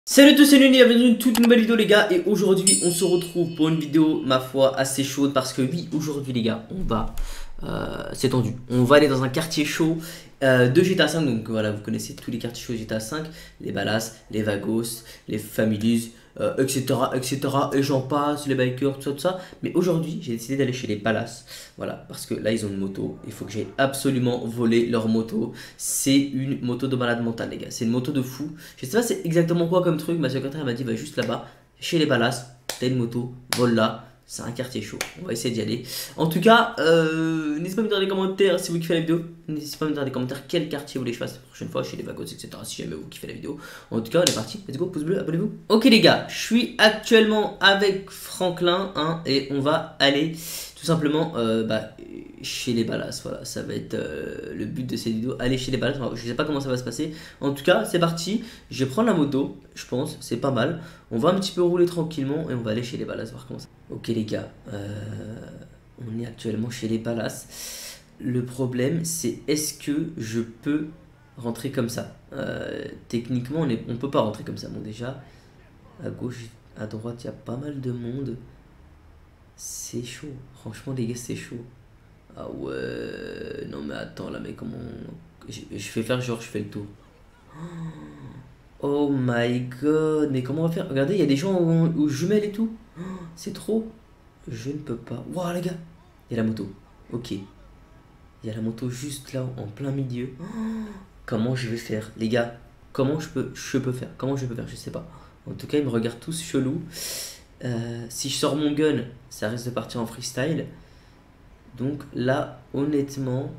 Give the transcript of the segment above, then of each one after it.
Salut à tous, c'est Nuni, bienvenue dans une toute nouvelle vidéo les gars. Et aujourd'hui on se retrouve pour une vidéo ma foi assez chaude. Parce que oui, aujourd'hui les gars, on va, c'est tendu, on va aller dans un quartier chaud de GTA 5. Donc voilà, vous connaissez tous les quartiers chauds de GTA 5. Les Ballas, les Vagos, les Families, etc, etc. Et j'en passe, les bikers, tout ça. Mais aujourd'hui j'ai décidé d'aller chez les Ballas. Voilà, parce que là ils ont une moto. Il faut que j'aille absolument voler leur moto. C'est une moto de malade mental les gars. C'est une moto de fou. Je sais pas c'est exactement quoi comme truc. Ma secrétaire m'a dit va juste là-bas, chez les Ballas. T'as une moto, vole là. C'est un quartier chaud. On va essayer d'y aller. En tout cas, n'hésitez pas à me dire dans les commentaires si vous kiffez la vidéo. N'hésitez pas à me dire dans les commentaires quel quartier vous voulez que je fasse la prochaine fois chez les Vagos, etc. Si jamais vous kiffez la vidéo. En tout cas, on est parti. Let's go, pouce bleu, abonnez-vous. Ok les gars, je suis actuellement avec Franklin hein, et on va aller tout simplement chez les Ballas. Voilà, ça va être le but de cette vidéo. Aller chez les Ballas. Je sais pas comment ça va se passer. En tout cas, c'est parti. Je vais prendre la moto. Je pense, c'est pas mal. On va un petit peu rouler tranquillement et on va aller chez les Ballas voir comment ça. Ok les gars, on est actuellement chez les Ballas. Le problème, c'est est-ce que je peux rentrer comme ça. Techniquement, on peut pas rentrer comme ça. Bon déjà, à gauche, à droite, il y a pas mal de monde. C'est chaud. Franchement, les gars, c'est chaud. Ah ouais. Non, mais attends, là, mais comment. Je vais faire genre, je fais le tour. Oh my god. Mais comment on va faire? Regardez, il y a des gens aux jumelles et tout. C'est trop. Je ne peux pas. Waouh, les gars. Il y a la moto. Ok. Il y a la moto juste là, en plein milieu. Comment je vais faire? Les gars, comment je peux faire? Comment je peux faire? Je sais pas. En tout cas, ils me regardent tous chelou. Si je sors mon gun, ça risque de partir en freestyle. Donc là, honnêtement...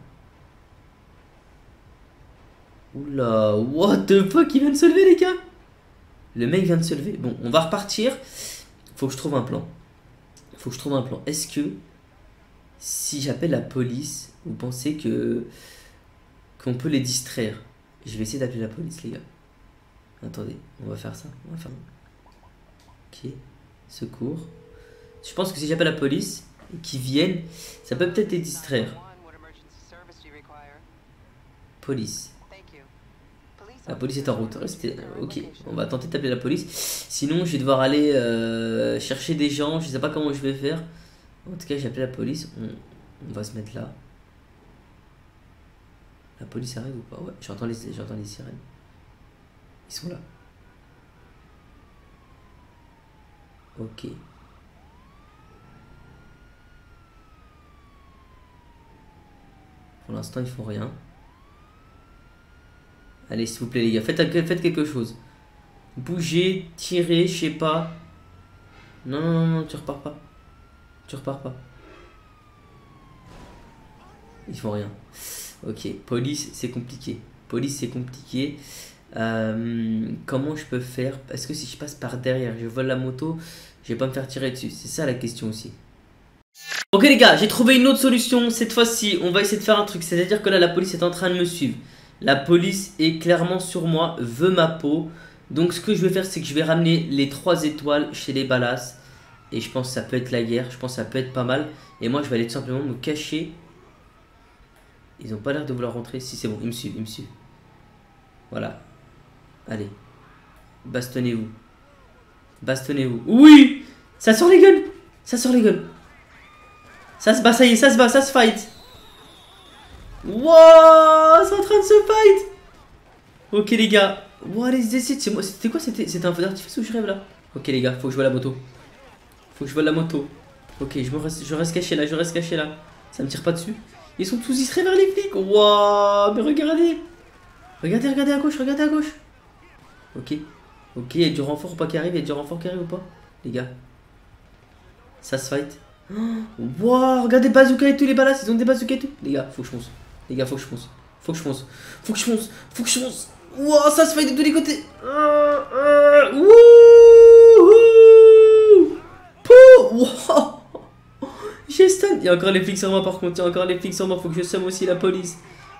Oula, what the fuck, il vient de se lever les gars. Le mec vient de se lever. Bon, on va repartir. Faut que je trouve un plan. Faut que je trouve un plan. Est-ce que si j'appelle la police, vous pensez que qu'on peut les distraire? Je vais essayer d'appeler la police les gars. Attendez, on va faire ça. On va faire... Ok, secours. Je pense que si j'appelle la police et qu'ils viennent, ça peut peut-être les distraire. Police. La police est en route. Restez... Ok, on va tenter d'appeler la police. Sinon, je vais devoir aller chercher des gens. Je sais pas comment je vais faire. En tout cas, j'ai appelé la police. On va se mettre là. La police arrive ou pas? Ouais, j'entends les sirènes. Ils sont là. Ok. Pour l'instant, ils font rien. Allez, s'il vous plaît, les gars, faites quelque chose. Bougez, tirez, je sais pas. Non, non, non, non, tu repars pas. Tu repars pas. Ils font rien. Ok, police, c'est compliqué. Police, c'est compliqué. Comment je peux faire? Est-ce que si je passe par derrière, je vole la moto, je vais pas me faire tirer dessus? C'est ça la question aussi. Ok les gars, j'ai trouvé une autre solution. Cette fois-ci, on va essayer de faire un truc. C'est-à-dire que là, la police est en train de me suivre. La police est clairement sur moi, veut ma peau. Donc ce que je vais faire, c'est que je vais ramener les 3 étoiles chez les Ballas. Et je pense que ça peut être la guerre. Je pense que ça peut être pas mal. Et moi, je vais aller tout simplement me cacher. Ils ont pas l'air de vouloir rentrer. Si, c'est bon, ils me suivent, ils me suivent. Voilà. Allez. Bastonnez-vous. Bastonnez-vous. Oui! Ça sort les gueules! Ça sort les gueules! Ça se bat, ça y est, ça se bat, ça se fight! Wouah! C'est en train de se fight! Ok les gars. Wouah, les essais, c'était quoi? C'était un feu d'artifice ou je rêve là? Ok les gars, faut que je vole la moto. Faut que je vole la moto. Ok, je reste caché là, je reste caché là. Ça me tire pas dessus. Ils sont tous distraits vers les flics. Wouah, mais regardez. Regardez, regardez à gauche, regardez à gauche. Ok. Ok, il y a du renfort ou pas qui arrive? Il y a du renfort qui arrive ou pas? Les gars. Ça se fight. Wouah, regardez bazooka et tout, les Ballas, ils ont des bazookas et tout. Les gars, faut que je fonce. Les gars, faut que je fonce. Faut que je fonce. Faut que je fonce. Faut que je fonce. Wouah, ça se fight de tous les côtés. Wouhou. Wouah. J'ai stun. Il y a encore les flics sur moi par contre. Il y a encore les flics sur moi. Faut que je somme aussi la police.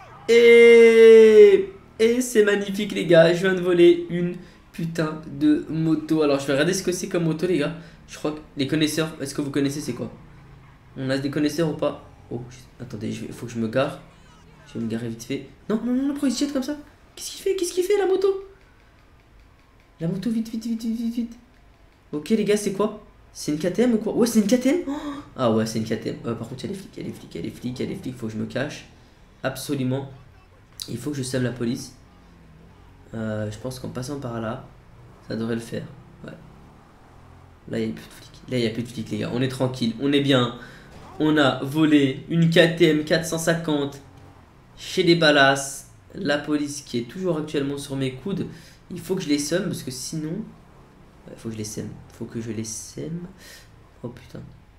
Et c'est magnifique les gars. Je viens de voler une putain de moto. Alors je vais regarder ce que c'est comme moto les gars. Je crois que les connaisseurs, est-ce que vous connaissez c'est quoi? On a des connaisseurs ou pas? Oh, attendez, faut que je me gare. Je vais me garer vite fait. Non, non, non, pourquoi il se jette comme ça? Qu'est-ce qu'il fait? Qu'est-ce qu'il fait la moto? La moto, vite, vite, vite, vite, vite, vite. Ok, les gars, c'est quoi? C'est une KTM ou quoi? Ouais, c'est une KTM. Oh, ah ouais, c'est une KTM. Par contre, il y a des flics, il y a des flics, il y a des flics, il y a des flics. Faut que je me cache. Absolument. Il faut que je sème la police. Je pense qu'en passant par là, ça devrait le faire. Ouais. Là, il n'y a plus de flics. Là, il n'y a plus de flics, les gars. On est tranquille. On est bien. On a volé une KTM 450 chez des balasses. La police qui est toujours actuellement sur mes coudes. Il faut que je les sème parce que sinon... Il faut que je les sème. Faut que je les sème. Oh putain.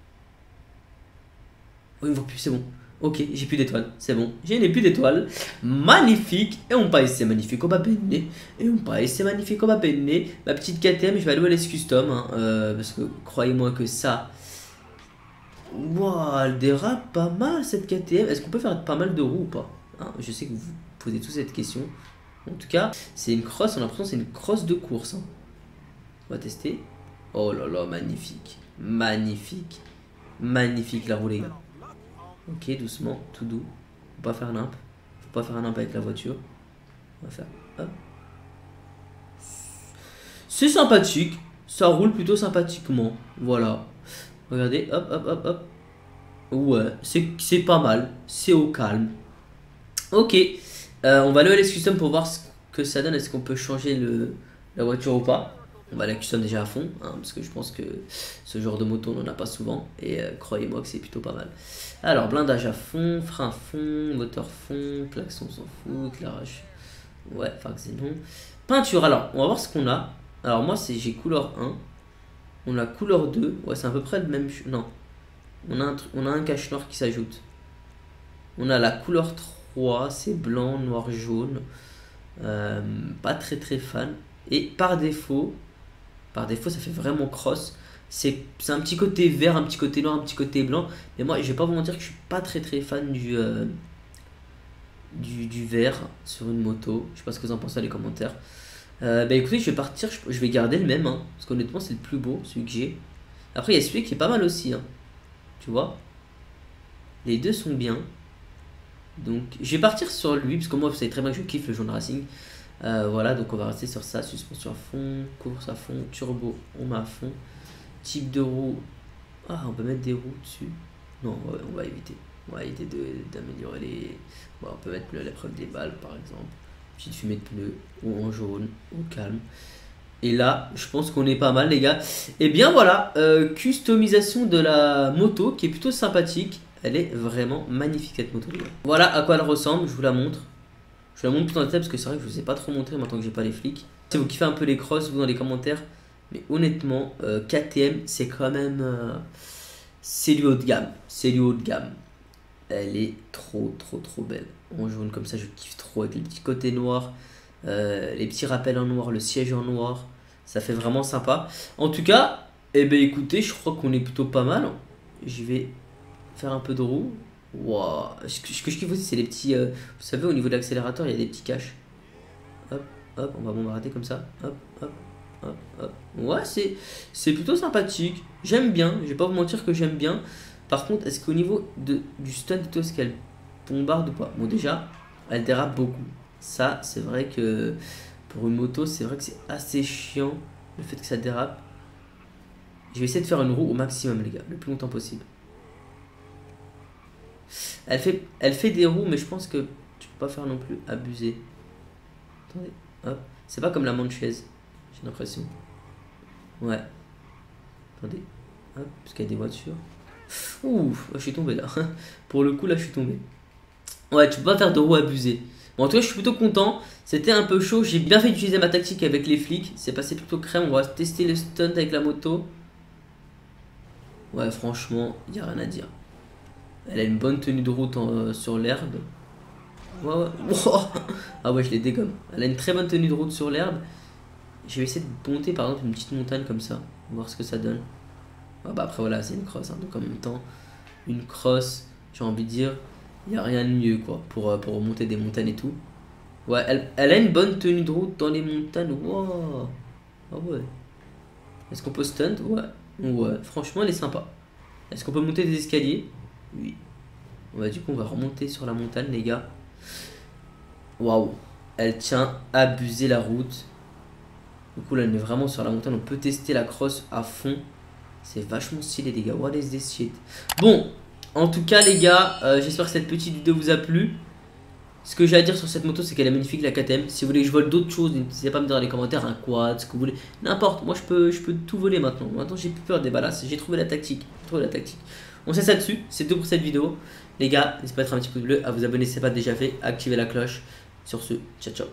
Oh, il me voit plus, c'est bon. Ok, j'ai plus d'étoiles, c'est bon. Je n'ai plus d'étoiles. Magnifique. Et on passe, c'est magnifique, on va peiner. Et on passe, c'est magnifique, on va peiner. Ma petite KTM, je vais aller à l'S Custom. Hein, parce que croyez-moi que ça... Waouh, elle dérape pas mal cette KTM. Est-ce qu'on peut faire pas mal de roues ou pas hein? Je sais que vous vous posez tous cette question. En tout cas, c'est une cross, on a l'impression que c'est une cross de course. Hein. On va tester. Oh là là, magnifique. Magnifique. Magnifique la roue, les gars. Ok, doucement, tout doux. Faut pas faire nimp. Faut pas faire nimp avec la voiture. On va faire. Hop. C'est sympathique. Ça roule plutôt sympathiquement. Voilà. Regardez, hop, hop, hop, hop. Ouais, c'est pas mal. C'est au calme. Ok. On va aller à la custom pour voir ce que ça donne. Est-ce qu'on peut changer la voiture ou pas? On va la custom déjà à fond, hein, parce que je pense que ce genre de moto on n'en a pas souvent. Et croyez-moi que c'est plutôt pas mal. Alors, blindage à fond, frein à fond, moteur fond, klaxon s'en fout, éclairage. Ouais, enfin c'est non. Peinture, alors, on va voir ce qu'on a. Alors moi j'ai couleur 1. On a couleur 2. Ouais, c'est à peu près le même... Non. On a un cache noir qui s'ajoute. On a la couleur 3, c'est blanc, noir, jaune. Pas très très fan. Et par défaut, ça fait vraiment cross. C'est un petit côté vert, un petit côté noir, un petit côté blanc. Mais moi, je vais pas vous mentir que je suis pas très très fan du vert sur une moto. Je sais pas ce que vous en pensez dans les commentaires. Bah écoutez, je vais partir, je vais garder le même. Hein, parce qu'honnêtement, c'est le plus beau, celui que j'ai. Après, il y a celui qui est pas mal aussi. Hein, tu vois. Les deux sont bien. Donc, je vais partir sur lui. Parce que moi, vous savez très bien que je kiffe le jaune racing. Voilà, donc on va rester sur ça. Suspension à fond, course à fond, turbo, on met à fond. Type de roue. Ah, on peut mettre des roues dessus. Non, on va éviter. On va éviter d'améliorer les... Bon, on peut mettre l'épreuve des balles, par exemple. Petite fumée de pneus, ou en jaune, au calme. Et là, je pense qu'on est pas mal, les gars. Et bien voilà, customisation de la moto qui est plutôt sympathique. Elle est vraiment magnifique, cette moto, les gars. Voilà à quoi elle ressemble, je vous la montre. Je vous la montre plus en détail parce que c'est vrai que je ne vous ai pas trop montré maintenant que j'ai pas les flics. Si vous kiffez un peu les crosses, vous dans les commentaires. Mais honnêtement, KTM, c'est quand même... c'est du haut de gamme. C'est du haut de gamme. Elle est trop belle. En jaune comme ça, je kiffe trop avec les petits côtés noirs. Les petits rappels en noir, le siège en noir. Ça fait vraiment sympa. En tout cas, eh ben, écoutez, je crois qu'on est plutôt pas mal. Je vais faire un peu de roue. Wow. Ce que je kiffe aussi, c'est les petits... vous savez, au niveau de l'accélérateur, il y a des petits caches. Hop, hop, on va bombarder comme ça. Hop, hop. Hop, hop. Ouais, c'est plutôt sympathique. J'aime bien, je vais pas vous mentir que j'aime bien. Par contre, est-ce qu'au niveau du stunt et tout, est-ce qu'elle bombarde ou pas? Bon, déjà, elle dérape beaucoup. Ça, c'est vrai que pour une moto, c'est vrai que c'est assez chiant le fait que ça dérape. Je vais essayer de faire une roue au maximum, les gars, le plus longtemps possible. Elle fait des roues, mais je pense que tu peux pas faire non plus abuser. Attendez, hop. C'est pas comme la Manchaise. J'ai l'impression. Ouais. Attendez. Hop, parce qu'il y a des voitures. Ouh, je suis tombé là. Pour le coup, là, je suis tombé. Ouais, tu peux pas faire de roues abusées. Bon, en tout cas, je suis plutôt content. C'était un peu chaud. J'ai bien fait d'utiliser ma tactique avec les flics. C'est passé plutôt crème. On va tester le stunt avec la moto. Ouais, franchement, il n'y a rien à dire. Elle a une bonne tenue de route sur l'herbe. Ouais, ouais. Ah ouais, je les dégomme. Elle a une très bonne tenue de route sur l'herbe. Je vais essayer de monter par exemple une petite montagne comme ça, voir ce que ça donne. Ah bah après voilà, c'est une cross, hein, donc en même temps, une cross, j'ai envie de dire, il n'y a rien de mieux quoi, pour monter des montagnes et tout. Ouais, elle a une bonne tenue de route dans les montagnes, wow. Ah ouais. Est-ce qu'on peut stunt? Ouais. Ouais, franchement elle est sympa. Est-ce qu'on peut monter des escaliers? Oui. Ouais, du coup on va remonter sur la montagne les gars. Waouh. Elle tient, abuser la route. Du coup là on est vraiment sur la montagne, on peut tester la cross à fond. C'est vachement stylé les gars, what is this shit. Bon, en tout cas les gars, j'espère que cette petite vidéo vous a plu. Ce que j'ai à dire sur cette moto, c'est qu'elle est magnifique, la KTM. Si vous voulez que je vole d'autres choses, n'hésitez pas à me dire dans les commentaires un quad, ce que vous voulez. N'importe, moi je peux tout voler maintenant. Maintenant j'ai plus peur des balasses, j'ai trouvé la tactique. On sait ça dessus, c'est tout pour cette vidéo. Les gars, n'hésitez pas à mettre un petit pouce bleu, à vous abonner si ce n'est pas déjà fait, à activer la cloche. Sur ce, ciao ciao.